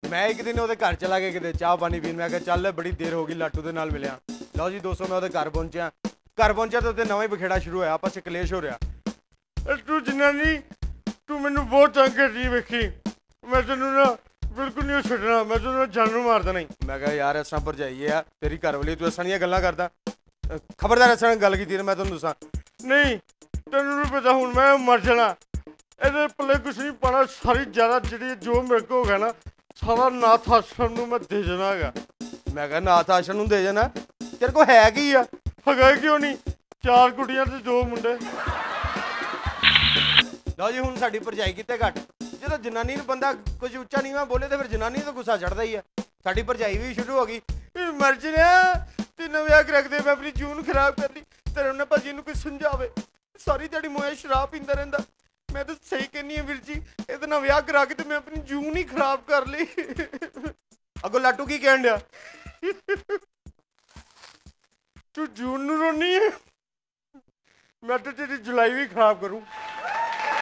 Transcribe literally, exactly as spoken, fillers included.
मैं एक दिन ਉਹਦੇ ਘਰ ਚਲਾ ਗਿਆ ਕਿਤੇ ਚਾਹ ਪਾਣੀ ਪੀਣ ਮੈਂ ਕਿਹਾ ਚੱਲ ਬੜੀ ਦੇਰ ਹੋ ਗਈ ਲਾਟੂ ਦੇ ਨਾਲ ਮਿਲਿਆ ਲਓ ਜੀ ਦੋਸਤੋ ਮੈਂ ਉਹਦੇ ਘਰ ਪਹੁੰਚਿਆ ਘਰ ਪਹੁੰਚਿਆ ਤਾਂ ਉੱਤੇ ਨਵਾਂ ਹੀ ਬਖੇੜਾ ਸ਼ੁਰੂ ਹੋਇਆ ਆਪਸ 'ਚ ਕਲੇਸ਼ ਹੋ ਰਿਹਾ ਤੂੰ ਜਨਾਨੀ ਤੂੰ ਮੈਨੂੰ ਬਹੁਤ ਤੰਗ ਕਰਦੀ ਵੇਖੀ ਮੈਂ ਤੈਨੂੰ ਨਾ ਬਿਲਕੁਲ ਨਹੀਂ ਛੱਡਣਾ ਮੈਂ ਤੈਨੂੰ ਜਾਨ ਨੂੰ ਮਾਰ ਦੇਣਾ ਮੈਂ ਕਿਹਾ ਯਾਰ ਇਸ ਤਰ੍ਹਾਂ ਭਰਜਾਈ ਆ ਤੇਰੀ ਘਰ ਵਾਲੀ ਤੂੰ ਇਸ ਤਰ੍ਹਾਂ ਦੀਆਂ ਗੱਲਾਂ ਕਰਦਾ ਖਬਰਦਾਰ ਇਸ ਤਰ੍ਹਾਂ ਗੱਲ ਕੀਤੀ ਮੈਂ ਤੁਹਾਨੂੰ ਦੱਸਾਂ ਨਹੀਂ ਤੈਨੂੰ ਨਹੀਂ ਪਤਾ ਹੁਣ ਮੈਂ ਮਰ ਜਾਣਾ ਇਹਦੇ ਪੱਲੇ ਕੁਛ ਨਹੀਂ ਪਾਉਣਾ ਸਾਰੀ ਜ਼ਿਆਦਾ ਜਿਹੜੀ ਜੋ ਮੇਰੇ ਕੋਲ ਹੋ ਗਿਆ ਨਾ ਸਾਰਾ ਨਾਥ ਆਸ਼ਰਮ ਨੂੰ ਮੈਂ ਦੇ ਜਾਣਾ ਹੈਗਾ ਮੈਂ ਕਿਹਾ ਨਾਥ ਆਸ਼ਰਮ ਨੂੰ ਦੇ ਜਾਣਾ ਤੇਰੇ ਕੋਲ ਹੈ ਕੀ ਆ ਹੈਗਾ ਕਿਉਂ ਨਹੀਂ ਚਾਰ ਕੁੜੀਆਂ ਤੇ ਦੋ ਮੁੰਡੇ ਲਓ ਜੀ ਹੁਣ ਸਾਡੀ ਭਰਜਾਈ ਕਿਤੇ ਘੱਟ ਜਦੋਂ ਜਨਾਨੀ ਨੂੰ ਬੰਦਾ ਕੁਝ ਉੱਚਾ ਨੀਵਾਂ ਬੋਲੇ ਤਾਂ ਫਿਰ ਜਨਾਨੀ ਤੋਂ ਗੁੱਸਾ ਚੜਦਾ ਹੀ ਆ ਸਾਡੀ ਭਰਜਾਈ ਵੀ ਸ਼ੁਰੂ ਹੋ ਗਈ ਮਰ ਜਣਾ ਤਿੰਨ ਵਿਆਹ ਰੱਖਦੇ ਮੈਂ ਆਪਣੀ ਜੂਨ ਖਰਾਬ ਕਰ ਲਈ ਤੇਰੇ ਉਹਨੇ ਭਾਜੀ ਨੂੰ ਕੋਈ ਸਮਝਾਵੇ ਸਾਰੀ ਦਿਹਾੜੀ ਮੋਇਆ ਸ਼ਰਾਬ ਪੀਂਦਾ ਰਹਿੰਦਾ ਮੈਂ ਤਾਂ ਸਹੀ ਕਹਿੰਦੀ ਹਾਂ ਵੀਰ ਜੀ ਇਹਦੇ ਨਾਲ ਵਿਆਹ ਕਰਾ ਕੇ ਤੇ ਮੈਂ ਆਪਣੀ ਜੂਨ ਹੀ ਖਰਾਬ ਕਰ ਲਈ ਅੱਗੋਂ ਲਾਟੂ ਕੀ ਕਹਿਣ ਡਿਆ ਤੂੰ ਜੂਨ ਨੂੰ ਰੋਣੀ ਹੈ ਮੈਂ ਤਾਂ ਤੇਰੀ ਜੁਲਾਈ ਵੀ ਖਰਾਬ ਕਰੂੰ